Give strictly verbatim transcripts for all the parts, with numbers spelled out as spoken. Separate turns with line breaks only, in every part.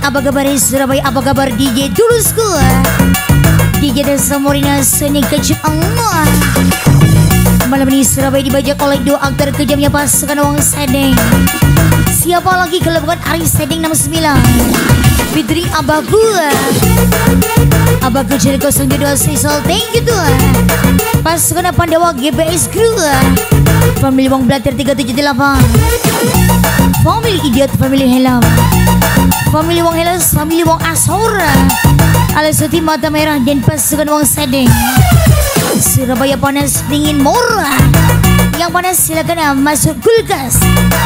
apa kabar Surabaya, apa kabar D J Tulusku, D J dan Samorina seni kecil Allah. Malam ini Surabaya dibajak oleh dua aktor kejamnya pasukan Wong Sedeng. Siapa lagi kalau bukan Ari Sedeng enam sembilan Fitri Abaku, Abaku Jeri nol dua Sisal, thank you tuh. Pasukan Pandawa G B S Crew, Family Wong Blatter tiga tujuh delapan, Family Idiot, Family Helm, Family Wong Helas, Family Wong Asora, Alasoti Mata Merah dan pasukan Wong Sedeng. Surabaya panas dingin murah. Yang panas silakan masuk kulkas.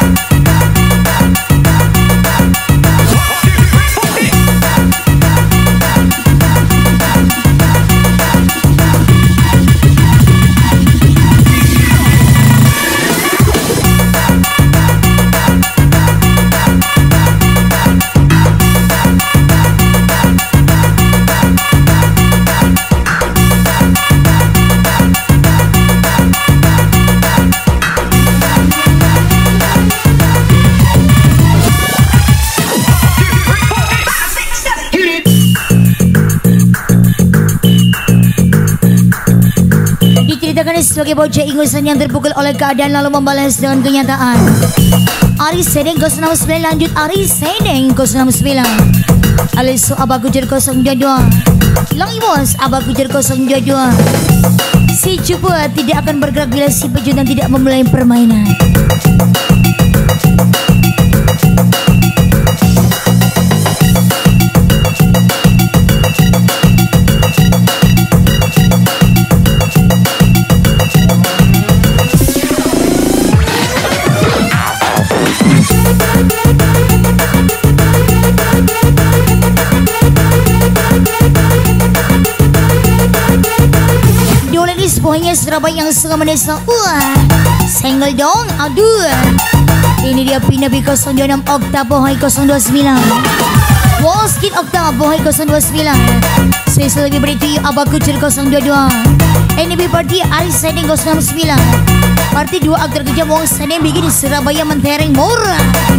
Diceritakan sebagai bocah ingusan yang terpukul oleh keadaan lalu membalas dengan kenyataan. Ari Sedeng nol enam sembilan lanjut Ari Sedeng nol enam sembilan. Alisu Abaku Jer nol dua dua. Longi Bos Abaku Jer nol dua dua. Si Cupa tidak akan bergerak bila si pejutan tidak memulai permainan. Semuanya Surabaya yang suka mendesa. Wah, senggol dong, aduh. Ini dia Pinabi nol dua enam Okta Bohai nol dua sembilan, Woskit Okta Bohai nol dua sembilan. Spesial lebih beriti Abaku Jer nol dua dua. N B Party Ari Sedeng nol enam sembilan. Parti dua aktor kejam Wong Sedeng bikin Surabaya mentereng murah.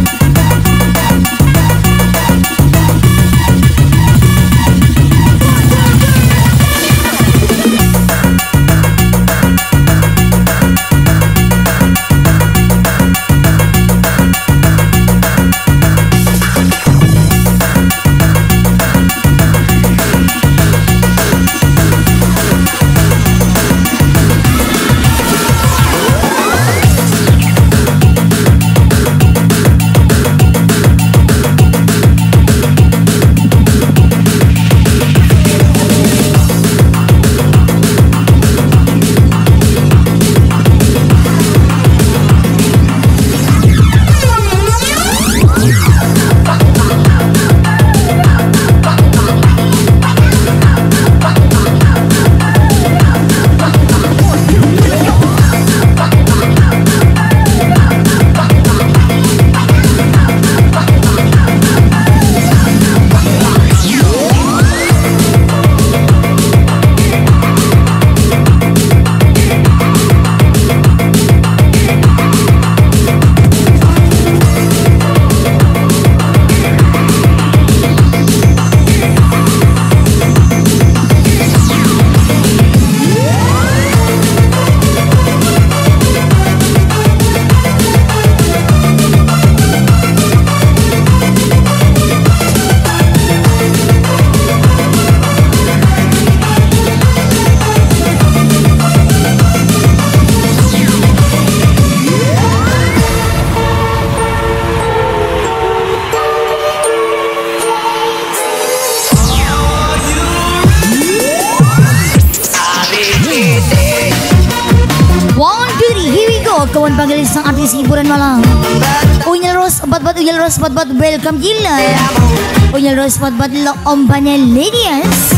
Kawan panggil sang artis hiburan malam Unyal Ros empat empat Unyal Ros empat empat welcome gila Unyal Ros empat empat lo ombanya ladies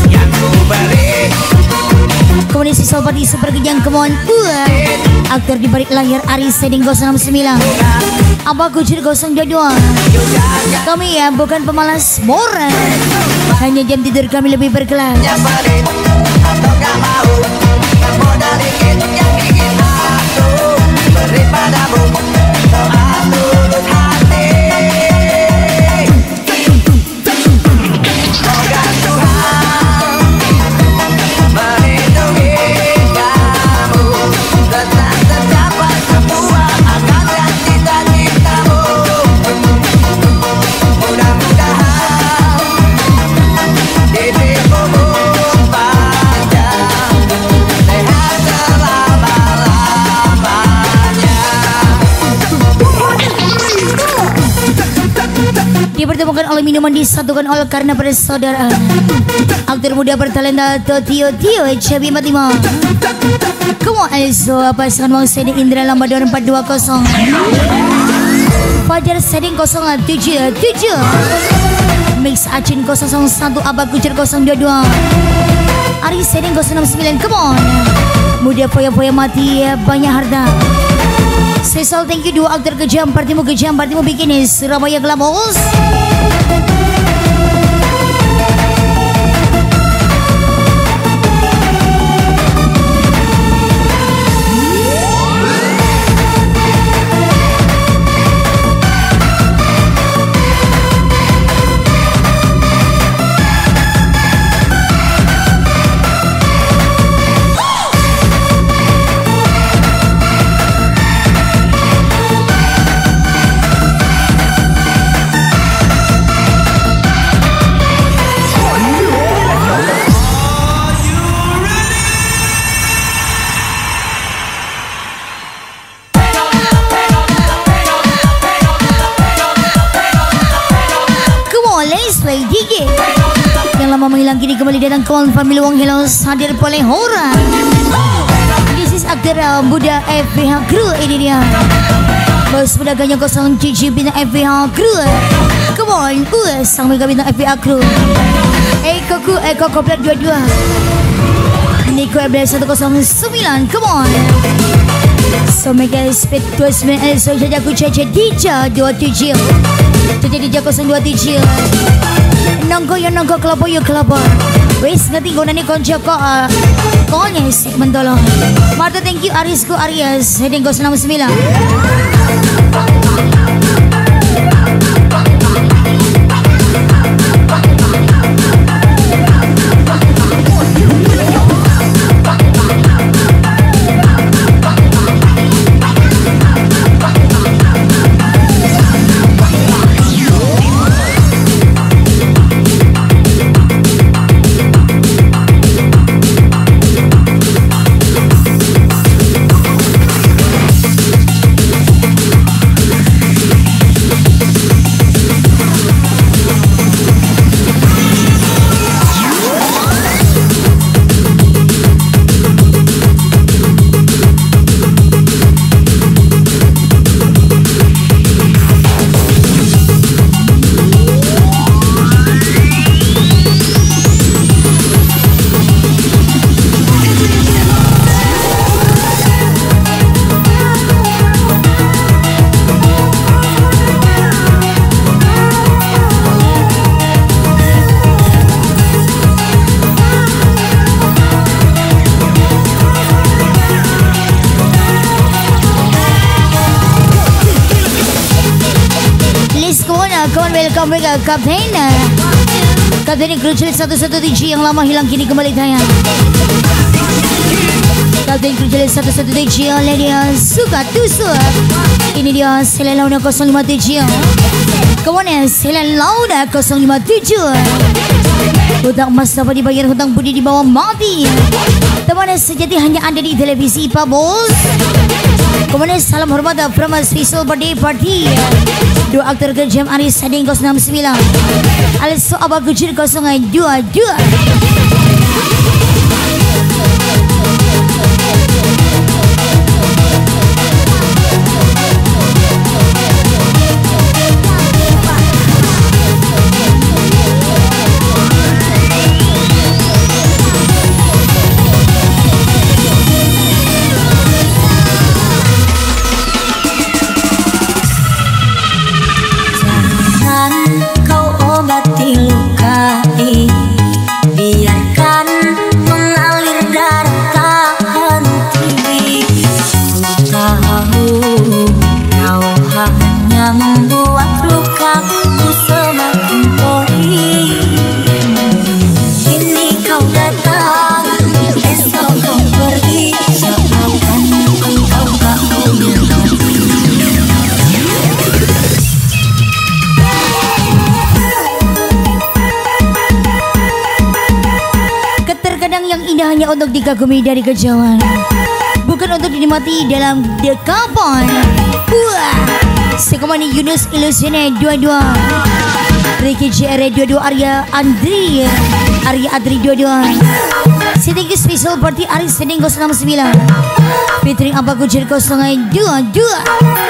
Kemudian si sobat di super kejang kemohon uh, aktor di balik layar Ari Sedeng nol enam sembilan Abaku Jer nol dua dua. Kami ya bukan pemalas murah, hanya jam tidur kami lebih berkelas. Dimakan oleh minuman, disatukan oleh karena persaudaraan. Aktor muda bertalenta Tio Tio Cebi Matima. Come on, also pasangan Wang Sedi Indra Lambador empat dua kosong. Fajar Seding kosong tujuh tujuh. Mix Acin kosong satu, Abad Kucur kosong dua dua. Ari Seding kosong enam sembilan. Come on. Muda foya-foya mati banyak harta. Sesal thank you dua aktor kejam, partimu kejam, partimu bikini Surabaya Glamos. Yang lama menghilang kini kembali datang kawan family Wong Helos hadir oleh Hora. This is aktor muda F B H Crew, ini dia bos pedagangnya kosong Cici bintang F B H Crew. Come on, uh, sang mega bintang F B H Crew. Eko ku Eko Koplet dua dua. Niko F B satu kosong sembilan. Come on. So mega speed dua sembilan. So jajaku Cece Dija dua tujuh. Cece Dija kosong dua tujuh. Nongko yo nongko kelapa yo kelapa. Wes ngerti gue nani konco kok uh, Konya sih mentolo. Marta thank you Arisku Arias heading kos enam sembilan. Kawan welcome mereka Kapten Kapten Krucil satu satu tujuh yang lama hilang kini kembali tayang. Kapten Krucil satu satu tujuh oleh dia suka tusuk. Ini dia Selen Launa kosong lima tujuh. Kawan Selen Launa kosong lima tujuh. Hutang emas dapat dibayar, hutang budi di bawah mati. Teman sejati hanya ada di televisi Pak Bos. Kemudian salam hormat from a special birthday party. Dua aktor kejam Aris Sading kosong enam sembilan. Also Abah Kucur kosong dua dua. Hanya untuk dikagumi dari kejauhan, bukan untuk dinikmati dalam dekapan. Wah, sekomani Yunus Ilusione dua dua. Ricky J R dua dua Arya Andri Arya Adri dua dua. Sitting special party Aris Seding nol enam sembilan featuring Abah Kucir nol dua dua.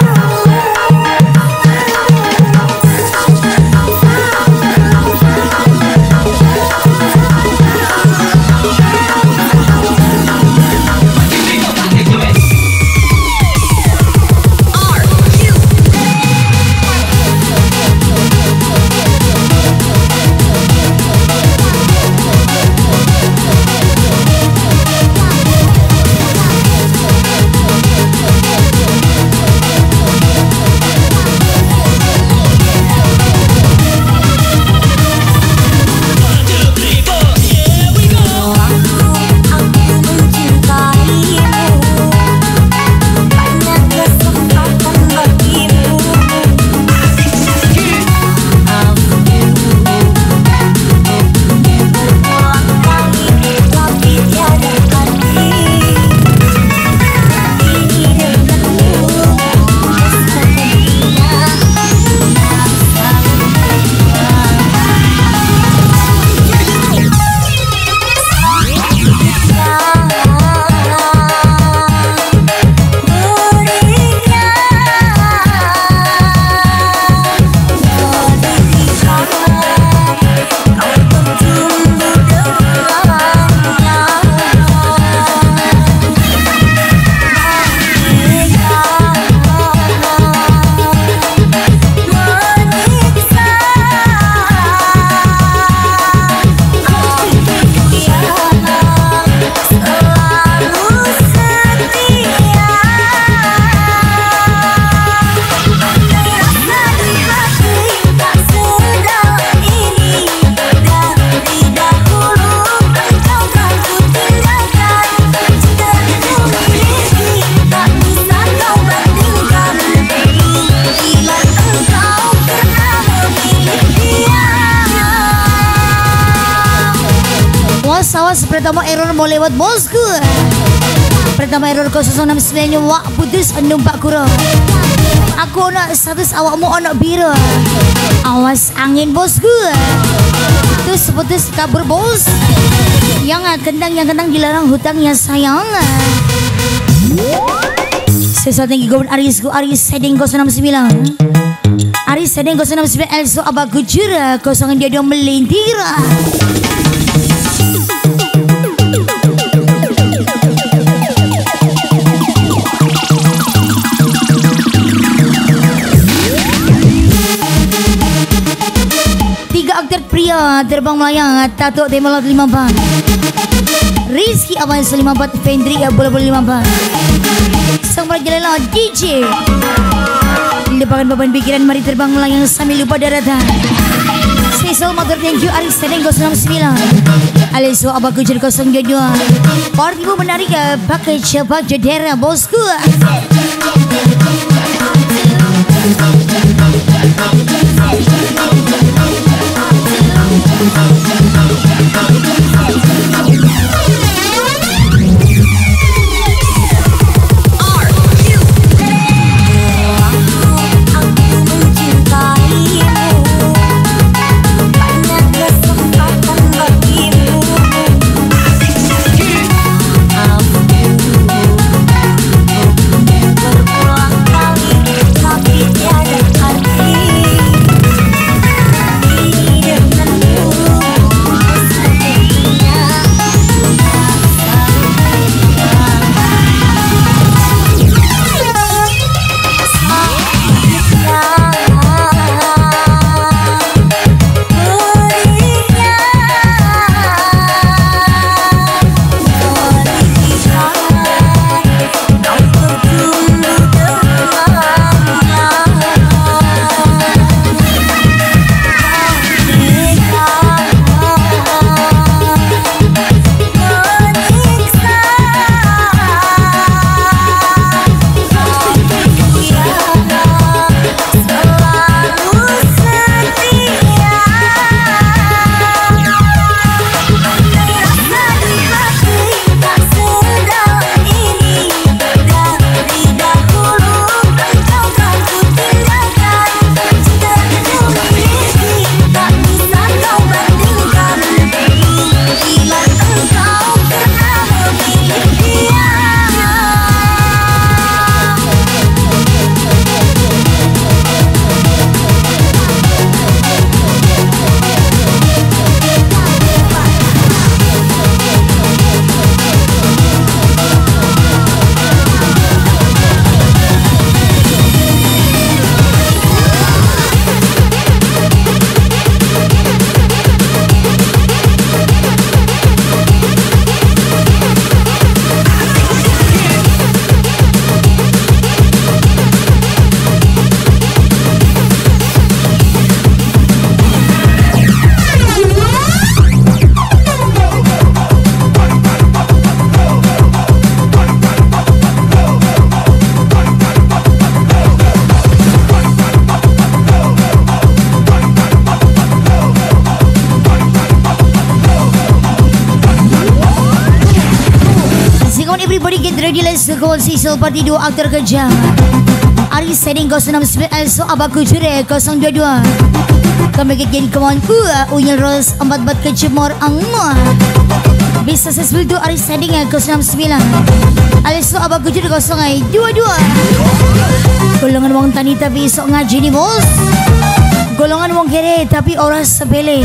Pertama error mau lewat bosku. Pertama error nol enam sembilan wak putus numpak kuro. Aku nak status awakmu anak biru. Awas angin bosku. Terus putus kabur bos. Yang kentang yang kentang dilarang hutang ya sayang. Sesuatu yang gabung Arisku Aris Seding nol enam sembilan. Aris Seding nol enam sembilan Elso Abah Kucur kosongan dia dia melintir. Pria terbang melayang Tato Temelot lima ban Rizky Abang lima bat Fendri ya bola-bola lima ban Sang merajalela D J lupakan beban pikiran mari terbang melayang sambil lupa daratan. Special motor thank you Aris Sedeng nol enam sembilan Aliso Abah Kucir nol dua dua. Partimu menarik pakai cepat jodera bosku. Come on everybody get ready, let's go. Sisal party dua aktor kejam. Ari setting kosong enam sembilan also abaku jure kosong dua dua. Kami jadi come on uh, unyel ros empat empat kecemor angma. Bisa sesuai tu Ari setting kosong enam sembilan. Also abaku jure kosong dua dua. Golongan wong tani tapi sok ngaji nih bos. Golongan wong kere tapi orang sepele.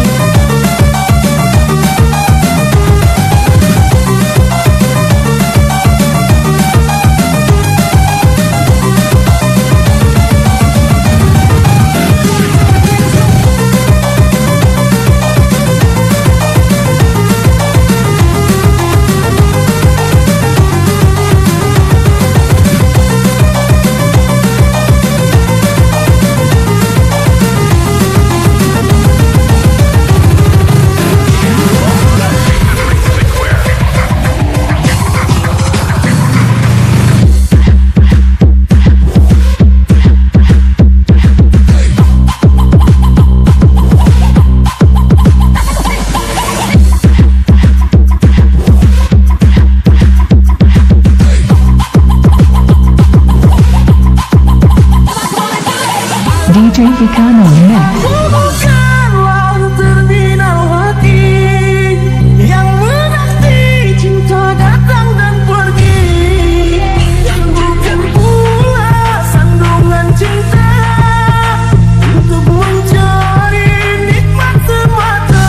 D J Hikano Mix.
Bukanlah terminal hati yang menanti cinta datang dan pergi, yang bukan pula sandungan cinta untuk mencari nikmat semata.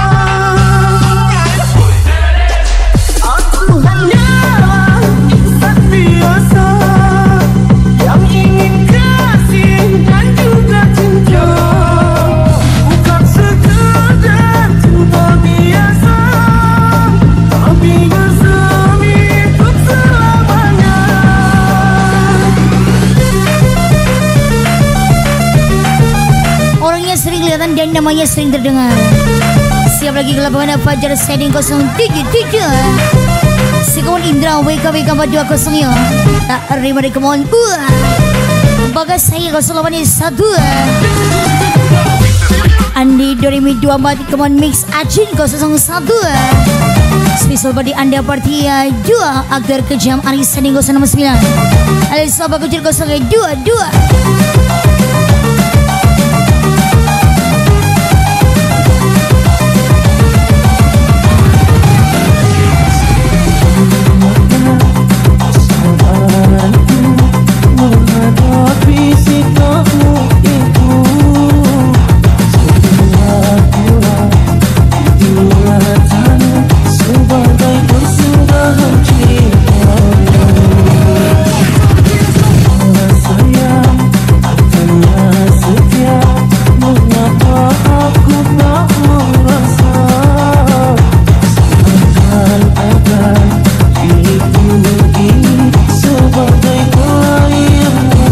Aku hanyalah insan biasa yang ingin kasih dan juga cinta, bukan sekedar cinta biasa, tapi bersemi untuk selamanya.
Orangnya sering kelihatan dan namanya sering terdengar. Siap lagi ke lapangan Fajar setting kosong tujuh tujuh. Sekawan Indra W K W K empat dua kosong ya. Tak terima dari kemauan gua. Bagas saya kosong delapan satu. Andi Doremi dua empat kemauan mix Ajin kosong satu. Spesial body Anda party dua aktor kejam Ari setting kosong enam sembilan. Alisa Bakucir kosong dua dua.
Menghadapi sikapmu itu, sebuah tindakanmu sebagai persudahan cintamu. Sayang, katanya setia, mengapa aku tak merasa? Seakan-akan diriku ini sebagai pelayanmu.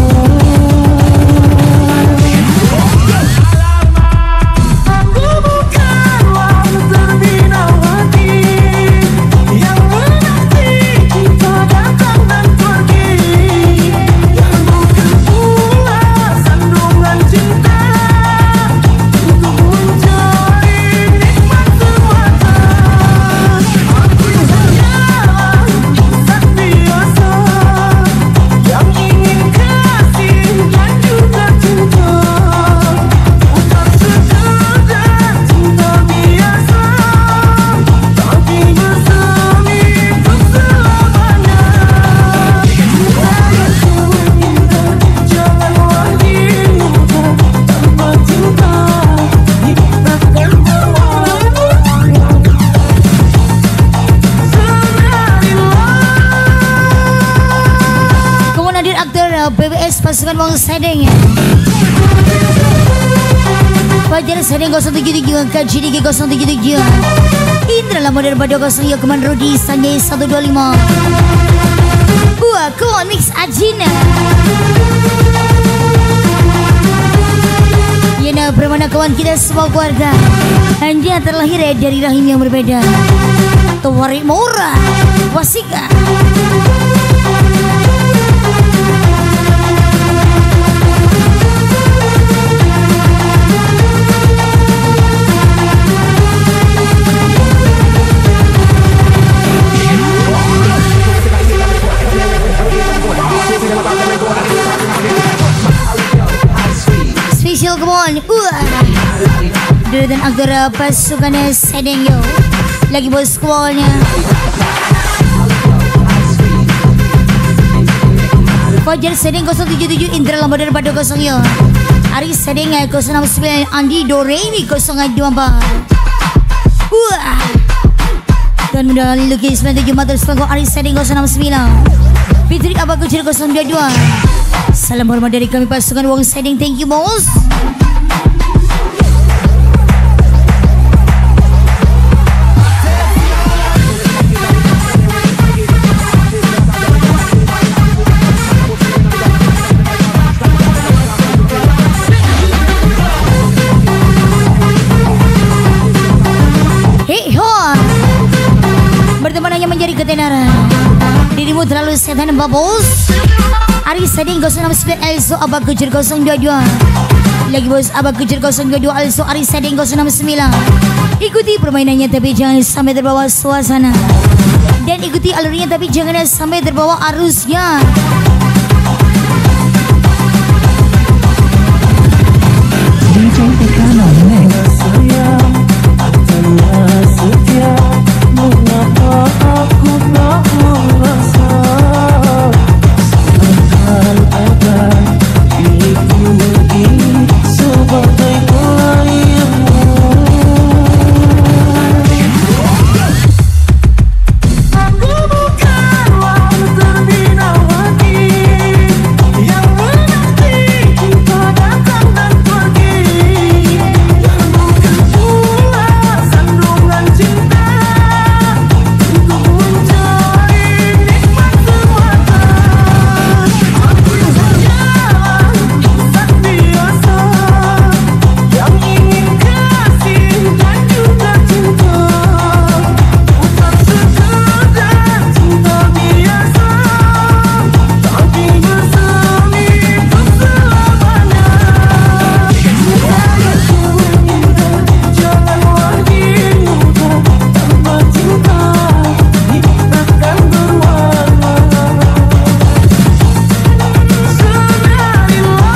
Aku bukanlah terminal hati yang menanti cinta datang dan pergi, yang bukan pula sandungan cinta untuk mencari nikmat semata. Aku hanyalah insan biasa yang ingin kasih dan juga cinta, bukan sekedar cinta biasa, tapi bersemi untuk selamanya. Sayangku indah, janganlah dilupa, tanpa cinta kita takkan berlalu. Sedarilah
Kamu hadir aktor uh, B B S pasukan Wong Sedeng. Fajar setting kosong tujuh tujuh K J D G kosong tujuh tujuh. Indra Lama daripada kosong ya Keman Rudi Sanjay satu dua lima. Gua kawan mix Ajina. Yana permana kawan kita semua keluarga. Anda terlahir dari rahim yang berbeda. Tuwarik Mora Wasika. on. Wah. Dan aktor pasukan Sedeng yo. Lagi bos squallnya. Fajar Sedeng nol tujuh tujuh, Indra Lambadan pada kosong yo. Ari Sedeng nol enam sembilan, Andi Doremi nol dua empat. Wah. Dan mendalami lukis sembilan tujuh Matur Selangor Ari Sedeng nol enam sembilan. Fitri Abah Kucir nol dua dua. Salam hormat dari kami pasukan Wong Sedeng. Thank you bos. Berteman hanya menjadi ketenaran. Dirimu terlalu setan babos. Ari Sedeng nol enam sembilan, Elso Abah Kucir nol dua dua. Lagi bos Abah Kucir nol dua dua, Elso Ari Sedeng nol enam sembilan. Ikuti permainannya tapi jangan sampai terbawa suasana. Dan ikuti alurnya tapi jangan sampai terbawa arusnya.
D J Picano Mix.
Sayang, tanya setia, mengapa aku tak merasa seakan-akan diriku begini sebagai pelayanmu. Aku bukanlah terbina hati yang menanti kita datang dan pergi. Dan bukan pula sandungan cinta untuk mencari nikmat semata. Aku hanyalah insan biasa yang ingin kasih dan juga cinta. Bukan sekedar cinta biasa, tapi bersemi untuk selamanya. Sayangku indah, janganlah dilupa. Tanpa cinta hidup takkan berwarna. Sadarilah.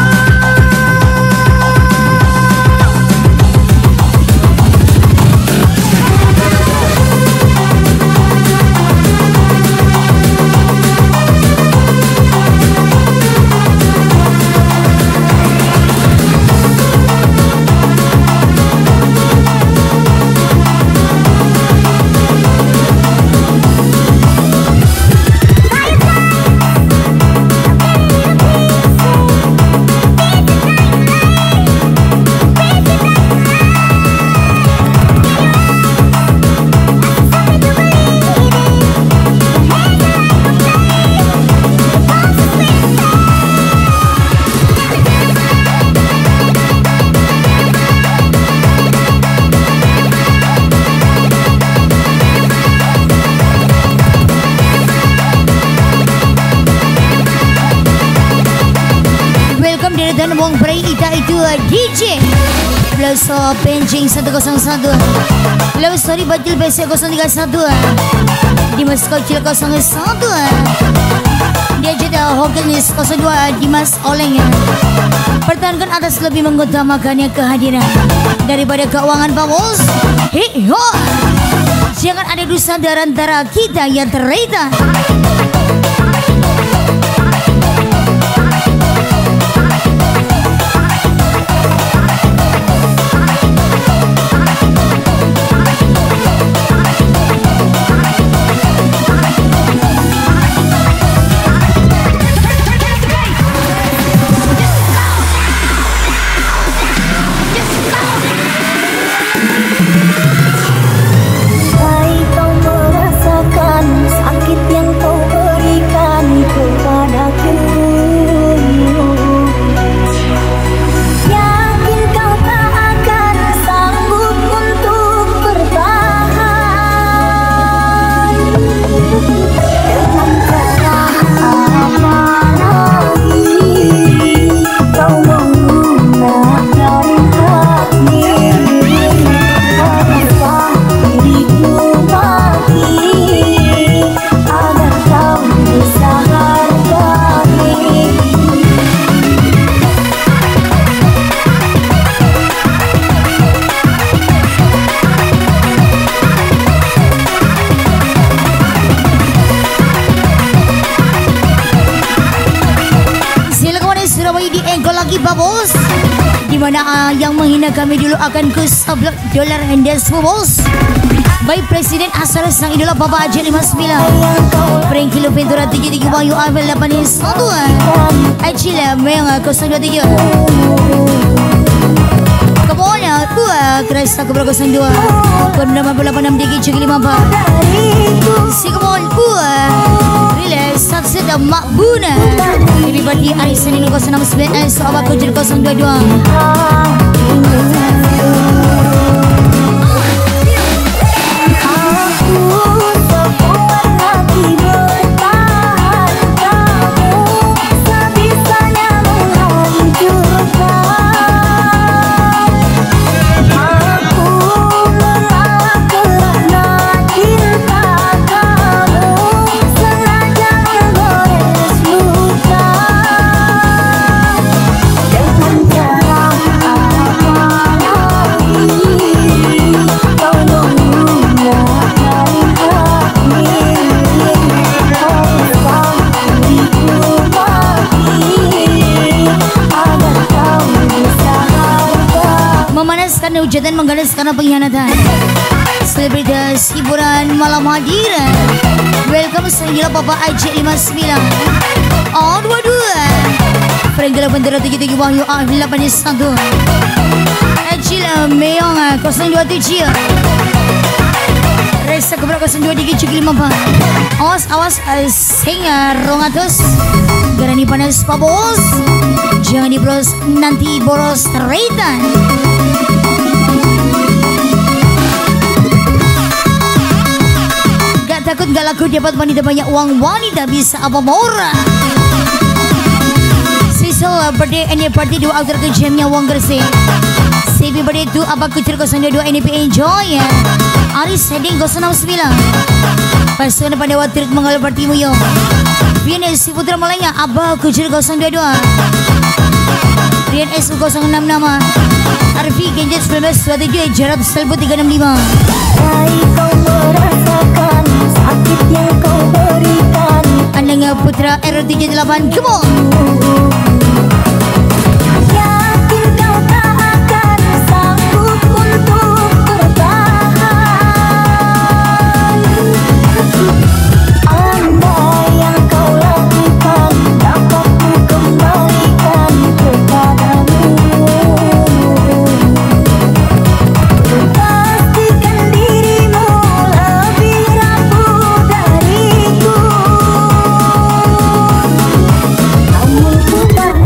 Welcome dari dan Wong Bray Ita itu D J Bloso Penjing seratus satu, Love Story Bajul B C nol tiga satu, Dimas Kocil nol satu, dia juga Hogenis nol dua, Dimas Oleng. Pertahankan atas lebih mengutamakannya kehadiran daripada keuangan Pak Bos. Hei ho, jangan ada dusta di antara kita yang terita.
Hai kau merasakan sakit yang kau berikan.
iba bos. Dimana uh, yang menghina kami dulu akan ku sablok dolar anda semua bos. Baik Presiden asal sang idola Bapak Haji lima sembilan Franky Lupentura tiga tiga Wahyu Abel delapan satu Acila Mega kosong dua tiga Kepolanya dua Kerasa Kebra kosong dua Bernama delapan enam tiga tiga lima empat Si Kepol dua Relax Sabset dan Makbuna Lebih bagi Arisan ini kosong enam sembilan Sahabat Kujer kosong dua dua memanaskan hujatan mengganas karena pengkhianatan. Selebritas hiburan malam hadir. Welcome saya Bapak Haji lima sembilan On dua dua Franky Lupentura tiga tiga Wahyu Abel delapan satu Acila Meong kosong dua tujuh Resa Kebra kosong dua tiga tiga lima empat Awas awas singa rongatus Garani panas Pak Bos. Jangan dibros nanti boros teraitan. Gak takut gak laku dapat wanita banyak uang, wanita bisa apa murah. Sisal birthday and party dua outer ke jamnya uang Gresik. C B birthday tu apa kucur kosong dua dua N P enjoy ya. Aris heading kosong enam sembilan. Pasukan pada waktu mengalir partimu yo. Biar si putra Malaya abah kucur kosong dua dua. Rian S U kosong enam nama. Arfi Genjet sembilan belas dua tujuh Jarab Selbu tiga enam lima.
Hai kau merasakan sakit yang kau berikan.
Andanga Putra R tiga delapan come on.
Yakin kau tak akan sanggup untuk bertahan. Apa yang kau lakukan dapat ku kembalikan kepadamu. Pastikan dirimu lebih rapuh dariku. Namun ku tak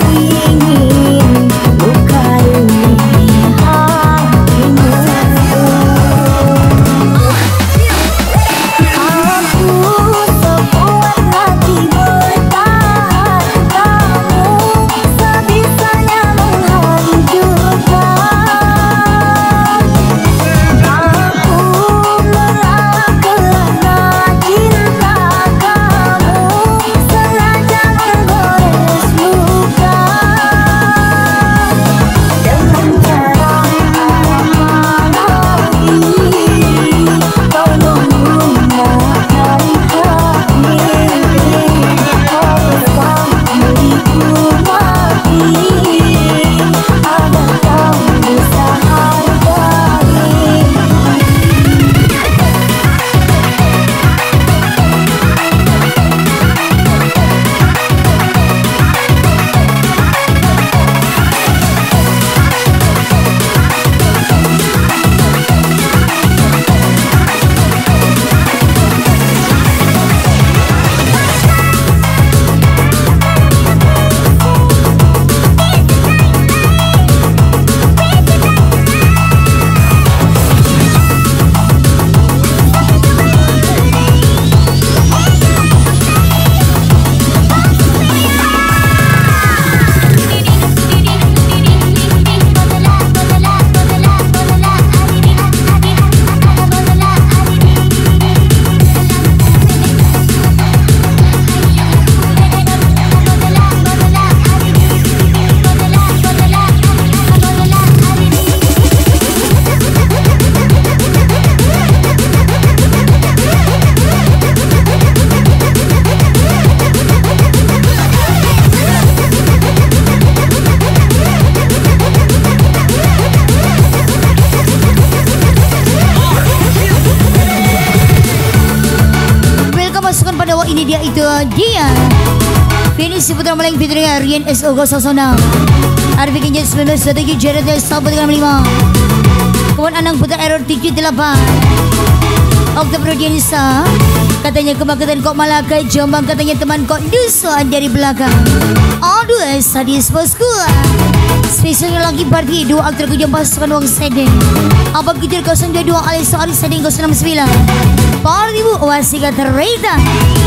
bahwa ini dia itu dia Finish Putra Malang Fitriya Rian S O Gosasona Arfi Kinjat sembilan belas tujuh Jared Sabut dengan lima Kemudian Anang Putra Error tujuh delapan Oktober Dianisa katanya kebangkitan kok malah ke Jombang katanya teman kok dusa dari belakang aduh sadis bosku spesialnya lagi party dua aktor kejam pasukan wang sedeng apa gitar kosong dua dua alias Aris sedeng kosong enam sembilan party bu wasika terita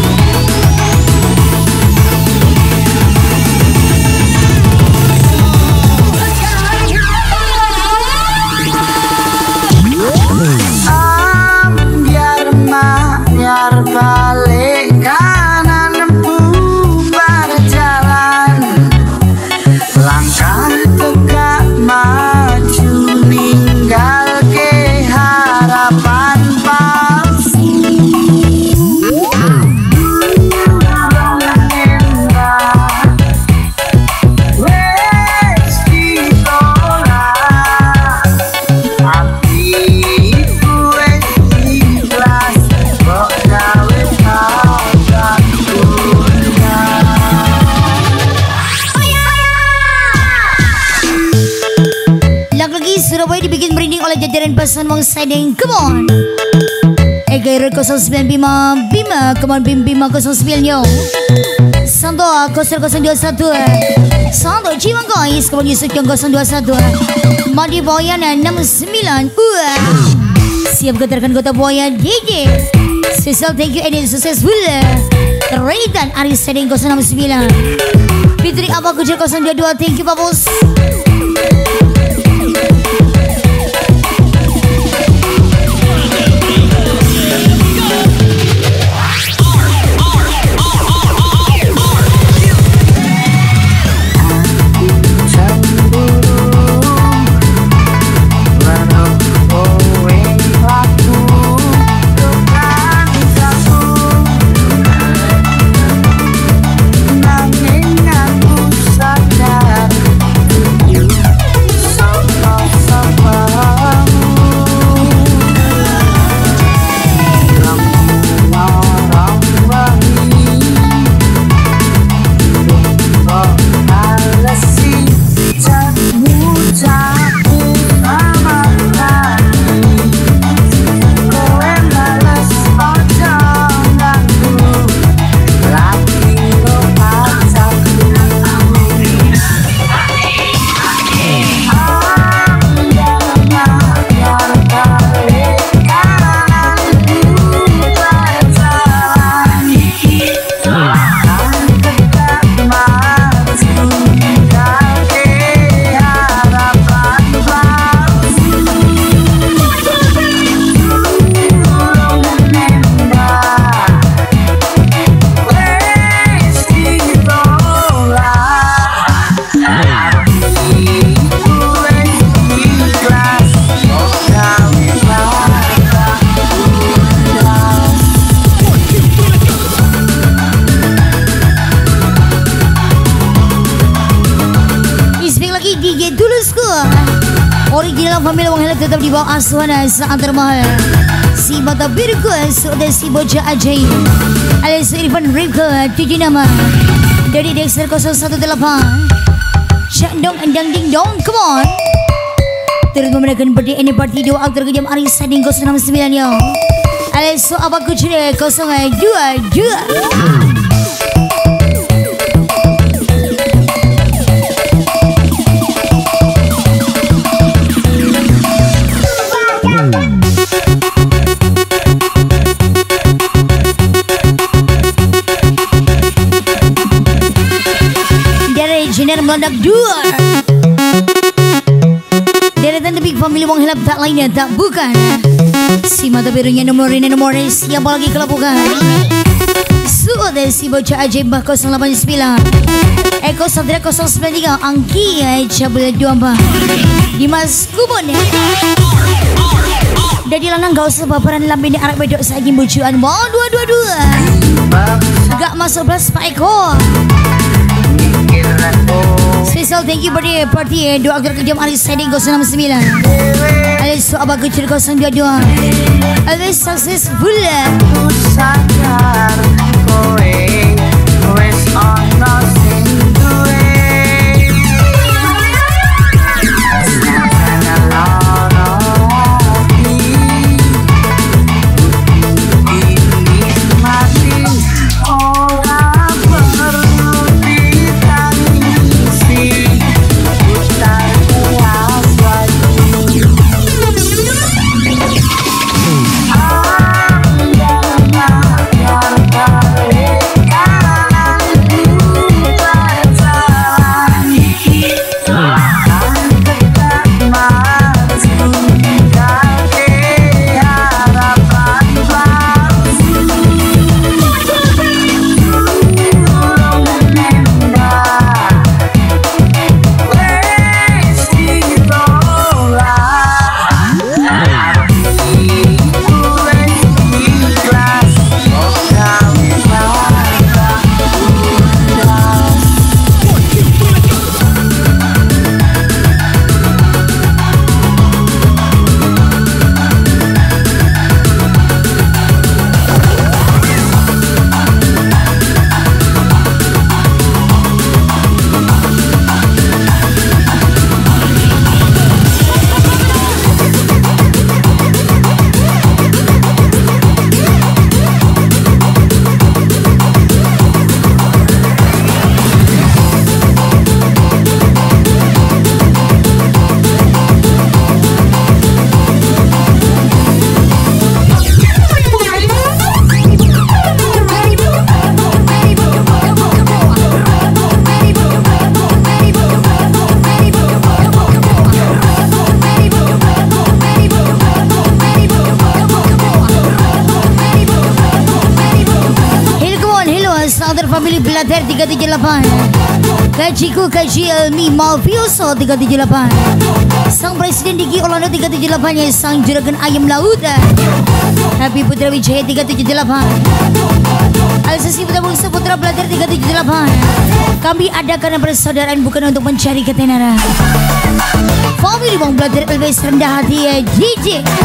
Biar balik kanan nempuh pada jalan langkah tegak maju ninggal ke harapan palsu wes ditolak hatiku wes ikhlas kok gawe tabrak dunia.
Lagi-lagi Surabaya dibikin merinding oleh jajaran pasangan wang sedeng. Come on Ega nol sembilan Bima Bima Come on Bim Bima nol sembilan yo Santo nol nol dua satu Santo Jiwa guys Come on Yusuf yang nol dua satu Madi Boyana enam sembilan Wah siap getarkan kota Boya D J Special thank you and successful Redan Aris Sedeng nol enam sembilan Fitri Abah Kucil nol dua dua thank you Pak Bos. Original family Wang Helak tetap di bawah asuhan saat termahal si mata biruku sudah si bocah ajaib alias Irfan Ripka tujuh nama dari Dexter nol satu delapan Cak dong endang ding dong come on terus memenangkan parti ini parti dua aktor kejam Aris Sedeng nol enam sembilan yo alias Abah Kucil nol dua dua Jener meledak dua deretan The Big Family Wang Helap tak lainnya tak bukan si mata birunya nomor ini nomor ini siapa lagi kalau bukan sudah si bocah ajaib bah nol delapan sembilan Eko Sadra nol sembilan tiga Angki Cabul dua empat Dimas Kubon dari lanang gak usah baperan lambe ini arak bedok saking bujuan mau dua dua dua gak masuk belas Pak Eko. Special thank you birthday party dua aktor kejam Aris Sedeng nol enam sembilan alias Abah Kucil nol dua dua always successful
Ku sadar kau
Southern Family Blatter tiga tujuh delapan. Kajiku Kaji Elmi Malvioso tiga tujuh delapan. Sang Presiden Diki Orlando tiga tujuh delapan. Sang Juragan Ayam Laut Happy Putra Wijaya tiga tujuh delapan. Alsasi Putra Bungsu Putra Blatter tiga tujuh delapan. Kami adakan persaudaraan bukan untuk mencari ketenaran. Family Bang Blatter L B S rendah hati ya D J.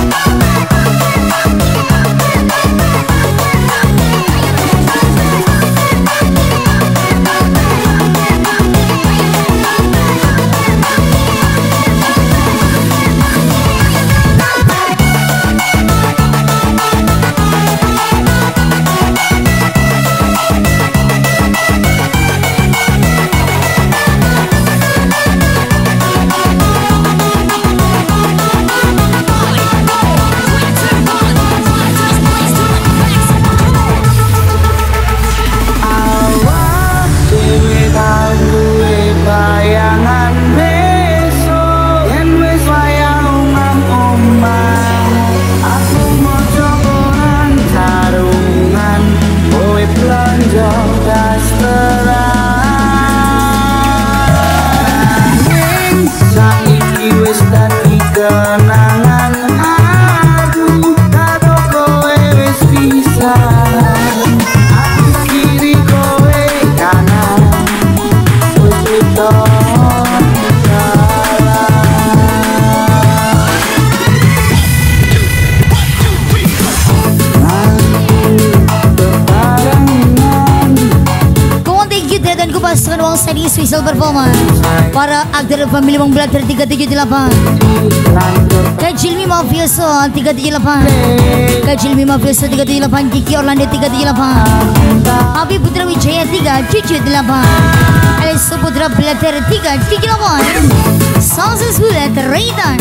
Special performance para aktor Family Bang Blatter tiga tujuh delapan. Kajilmi Mafioso tiga tujuh delapan. Kajilmi Mafioso tiga tujuh delapan. Kiki Orlando tiga tujuh delapan. Habib Putra Wijaya tiga tujuh delapan. Alisa Putra Blatter tiga tujuh delapan. Soses Bulat Raitan.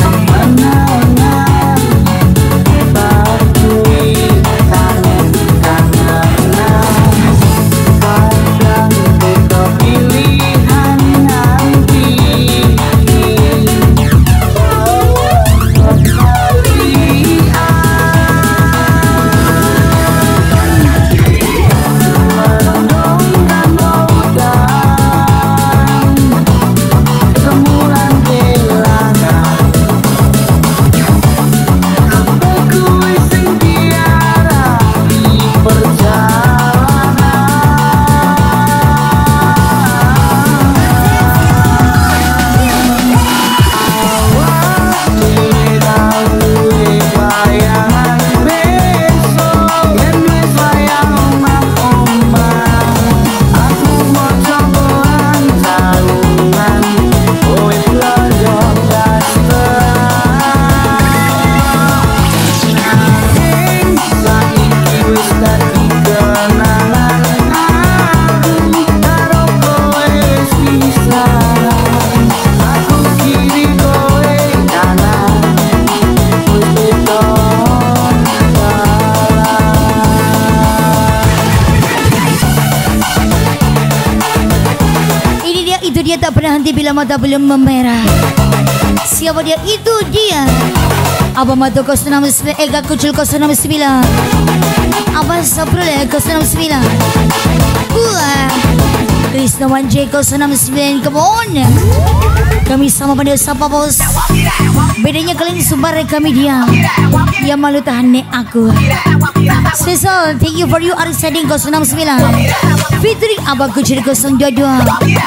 Tak pernah henti bila mata belum memerah. Siapa dia? Itu dia Abang Matu kos enam sembilan. Ega Kucul kos enam sembilan. Abang Saprul kos enam sembilan. Wah Krisnawan J kos enam sembilan. Come on. Kami sama pada siapa bos. Bedanya kalian sumber kami diam. Yang malu tahan nek aku. Special thank you for you are setting kos enam sembilan. Fitri Abang Kucul kos dua dua.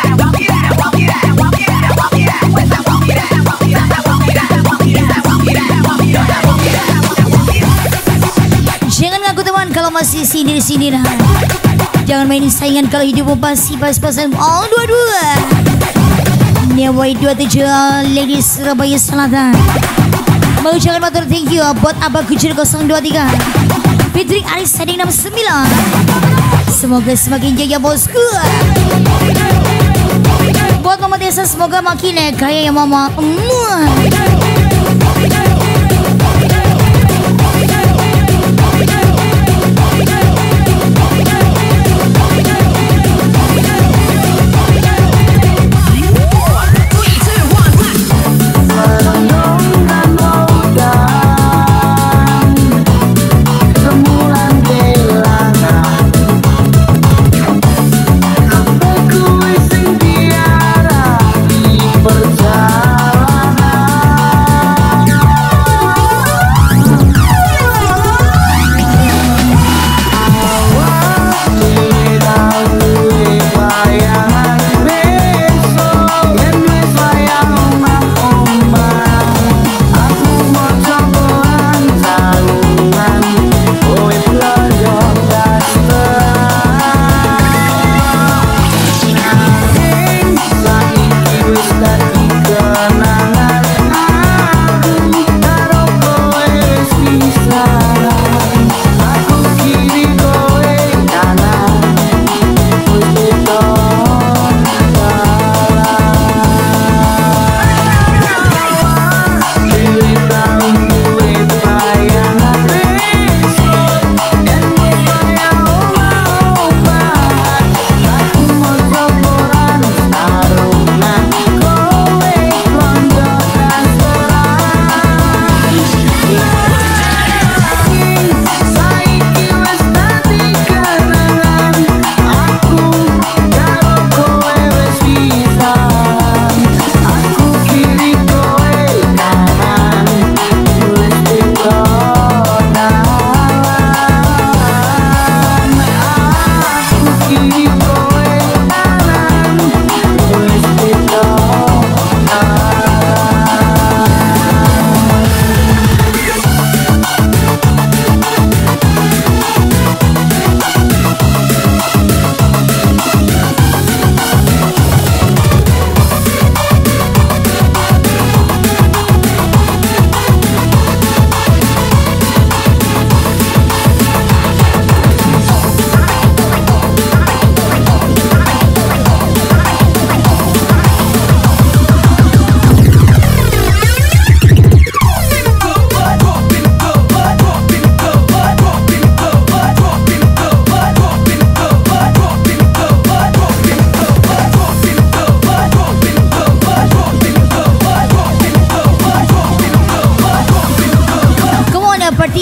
Jangan ngaku teman kalau masih sindir-sindiran. Jangan main saingan kalau hidupmu pasti pas-pasan. All dua-dua. Neway dua tujuh Ladies Surabaya Selatan. Mengucapkan matur thank you buat Abang Kucur nol dua tiga. Fitri Aris Sading enam sembilan. Semoga semakin jaya bosku. Buat Mama Desa semoga makin kaya ya Mama.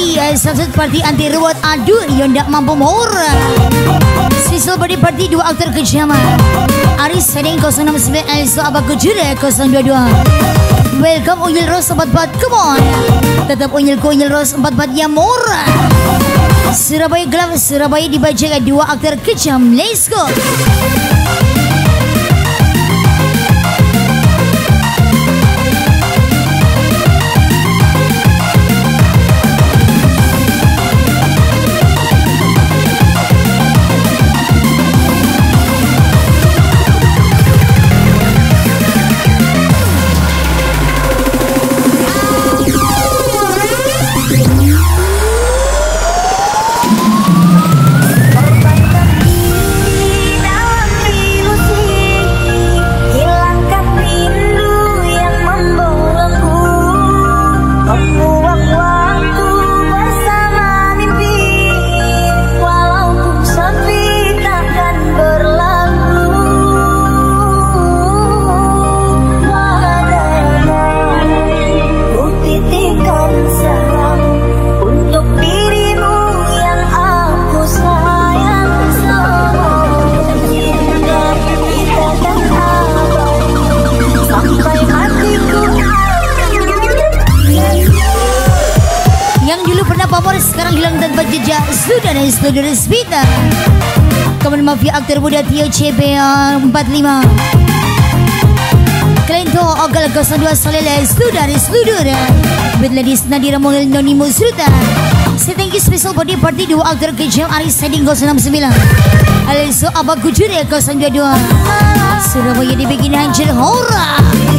party, eh, sunset party anti ruwet. Aduh, yang ndak mampu murah. Special body party dua aktor kejama. Aris Sedeng nol enam sembilan, Elso Abang Kujure nol dua dua. Welcome Unyil Rose empat empat, come on. Tetap Unyil ku Unyil Rose empat empat yang murah. Surabaya Gelap, Surabaya dibaca dua aktor kejam. Let's go. Sekarang hilang tanpa jejak. Sudah dan saudara Spita. Kawan mafia aktor muda Tio C B empat lima. Klento Ogal nol dua Solele. Sudah dan saudara with ladies Nadira Mongil Noni Musruta. Saya thank you special body party dua aktor kejam Aris Seding nol enam sembilan, Alonso Abang Kujure nol dua dua. Surabaya dibikin hancur hora.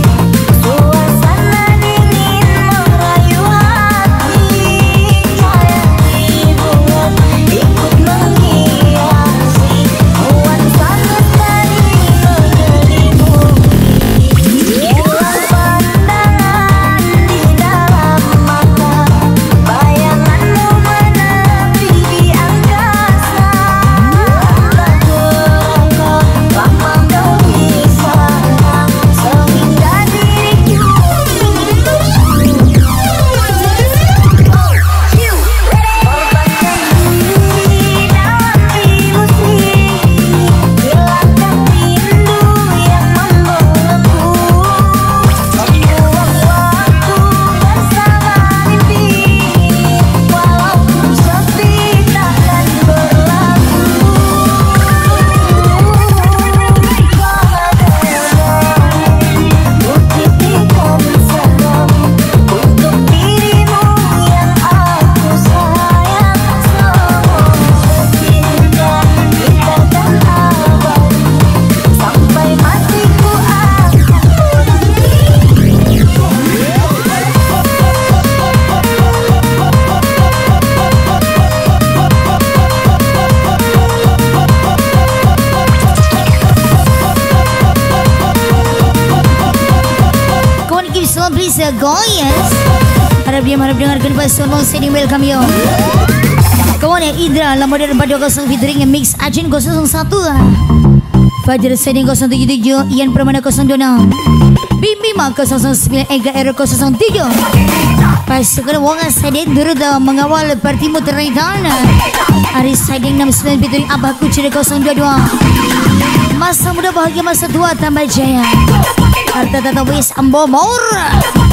Please go yes. Harap diam, harap dengarkan pasal mau sending welcome you. Kawan ya Indra Lamodar empat dua kosong featuring Mix Ajin nol satu. Fajar Seding nol tujuh tujuh, Ian Pramana nol dua enam, Bimima nol sembilan, Ega R nol tujuh. Pasukan Wonga Seding turut mengawal partimu teraitan. Aris Seding enam sembilan featuring Abah Kucir nol dua dua. Masa muda bahagia, masa tua tambah jaya. Harta tata wis ambo mora.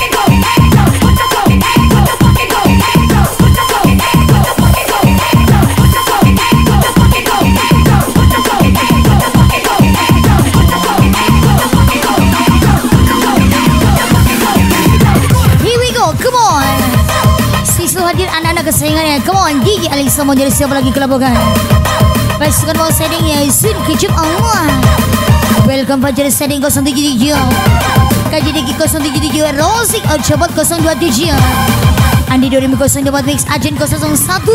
Here we go, come on. Sisu hadir anak-anak kesayangannya. Come on, Gigi Alexa mau jadi siapa lagi kelabukan. Pasukan mau settingnya Sun Kecuk Allah. Welcome Fajar Seding nol tujuh tujuh, K J D G nol tujuh tujuh, Rosik Ocobot nol dua tujuh, Andi dua ribu nol dua Mix Ajen nol satu.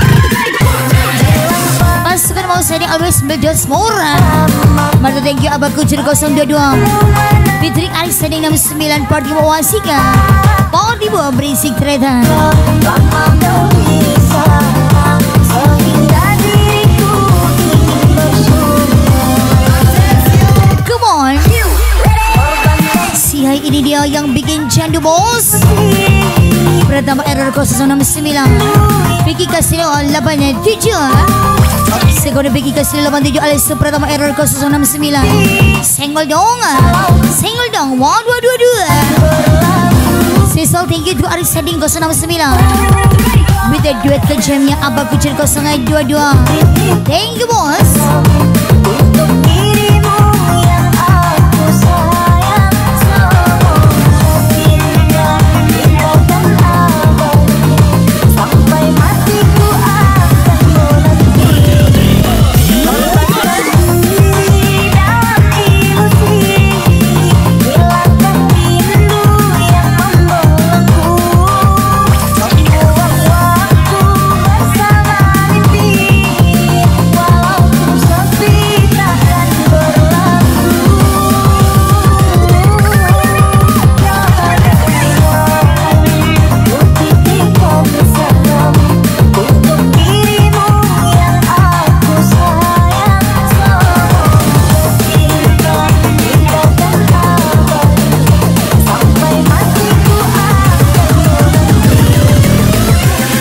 Pasukan mau setting always Bedos Mora. Marta thank you Abang Kucur nol dua dua. Fitrik Aris Seding enam sembilan Party Wasika. Party Buah berisik tereta. Si hai ini dia yang bikin candu bos. Pratama error ko sa enam sembilan. Vicky Castillo laban tujuh. Segundo Vicky Castillo laban tujuh alias Pratama error ko sa enam sembilan. Senggol dong. Senggol dong. One dua dua dua. Sisal tinggi dua Aris Heading kosong enam sembilan. With the duet ke jamnya Abah Kucil kosong dua dua. Thank you bos.
Untuk dirimu yang aku sayang, semoga indah tinggalkan abadi, sampai matiku akan menanti. Lepaskan diri dalam ilusi, hilangkan rindu yang membelenggu, membuang waktu bersama mimpi, walaupun sepi takkan berlaku. Ku titipkan salam untuk dirimu yang aku sayang, semoga indah tinggalkan abadi, sampai matiku akan menanti.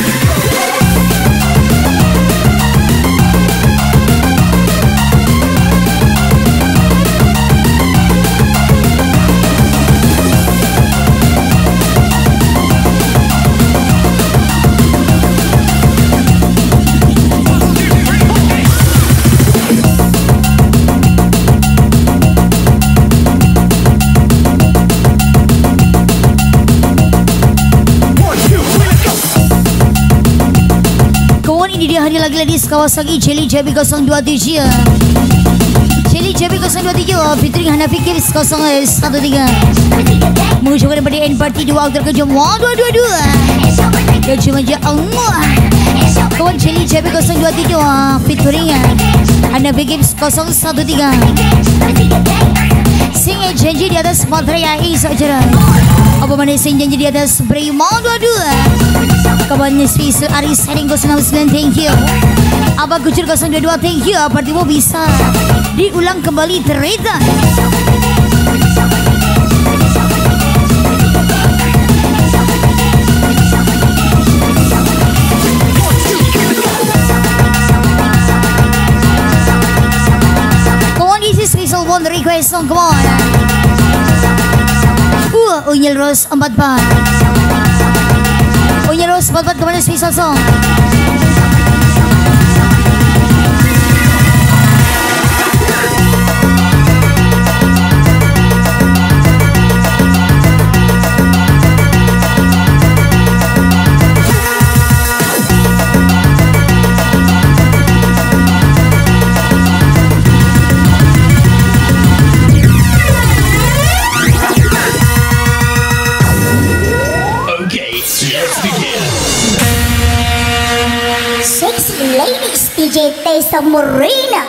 Kawan ini dia hari lagi lagi Kawasaki Jelly J B kosong dua tujuh. Jelly J B kosong dua tujuh featuring Hanafi Kips kosong satu tiga. Mengucapkan daripada N Party dua aktor kejam one dua dua dua. Kejam aja Allah. Kawan Jelly J B kosong dua tujuh featuring Hanafi Kips kosong satu tiga. Sing janji di atas materai Isa Jera. Apa mana sing janji di atas Bray one dua dua. Kawan spesial Aris Heading kosong enam sembilan, thank you. Abah Kucur kosong dua dua, thank you. Partimu bisa diulang kembali terita. Kawan isi special one request song, come on. Uh, Unyil Rose empat empat. Punya Rose buat-buat kemana special song.
Sexy ladies, D J Tessa Morena.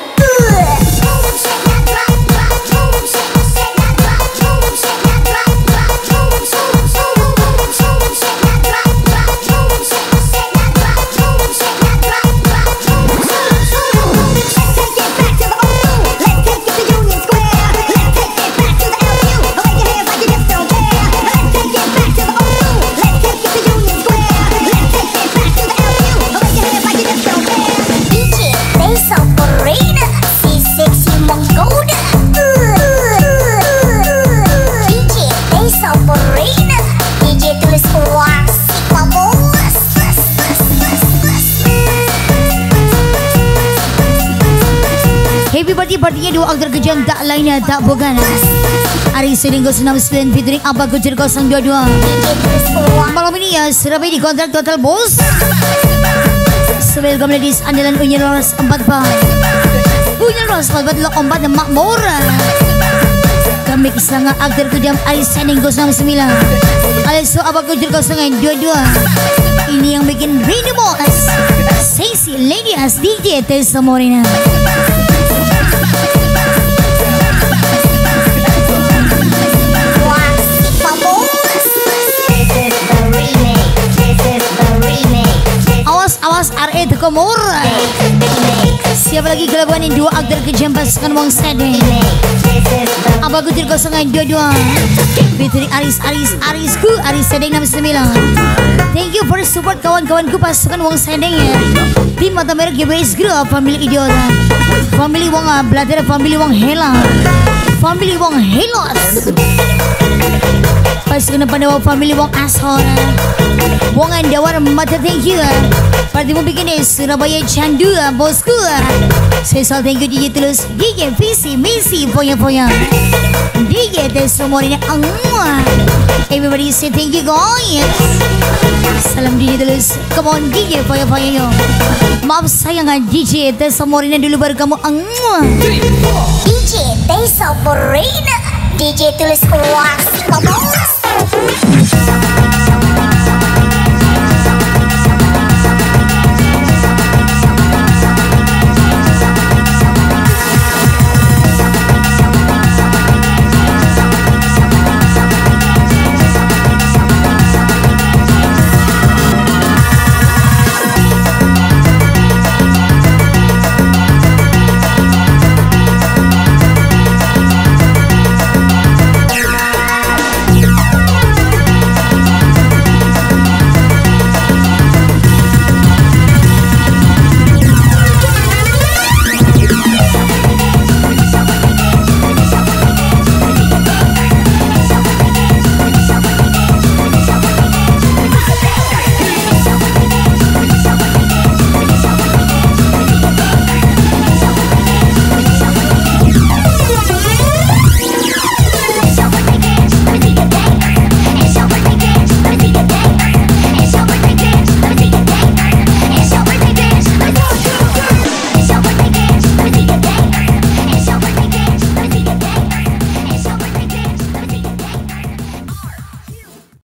Happy birthday partinya dua aktor kejam tak lainnya tak bukan Aris Heading kosong enam sembilan featuring Abah Kucur kosong dua dua. Malam ini ya Surabaya di kontrak total bos. Welcome ladies andalan Unyil Rose empat empat. Unyil Rose empat empat lo empat dan makmur. Kami kesangan aktor kejam Aris Heading kosong enam sembilan alias Abah Kucur kosong dua dua. Ini yang bikin rindu bos. Sexy ladies D J Tessa Morena. Awas awas R E Tekomur. Siapa lagi kelabuan yang dua aktor kejam pasukan wong sedeng. Abah kutir kosongan dua-dua. Bitri Aris Aris Arisku Aris sedeng enam sembilan. Thank you for support kawan-kawanku pasukan wong sedeng ya. Tim mata merah G B S Group, family idiota, family wong belajar, family wong hela, family wong helos. Pasukan Pandawa family wong ashora, wong andawar mata thank you. Partimu bikin Surabaya Candu bosku. Special thank you D J Tulus, D J Visi Misi foya-foya, D J Tesomorina angwa. Everybody say thank you guys. Salam D J Tulus, come on D J foya-foya yo. Maaf sayang D J Tesomorina dulu baru kamu angwa.
D J Tesomorina, D J Tulus Waksi Mamos.